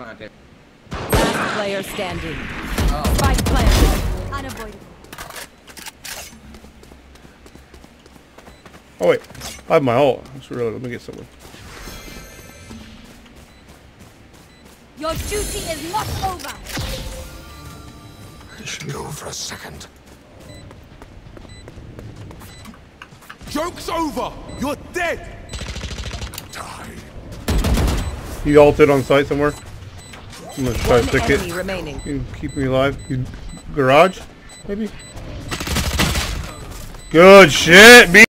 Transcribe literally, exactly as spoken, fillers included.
Last player standing. Oh. Spike planted. Unavoidable. Oh wait, I have my ult. Let's really let me get someone. Your duty is not over. I should go for a second. Joke's over! You're dead! Die. You ulted on site somewhere? I'm gonna try One to stick enemy it. remaining. You can keep me alive. You, garage? Maybe? Good shit, B.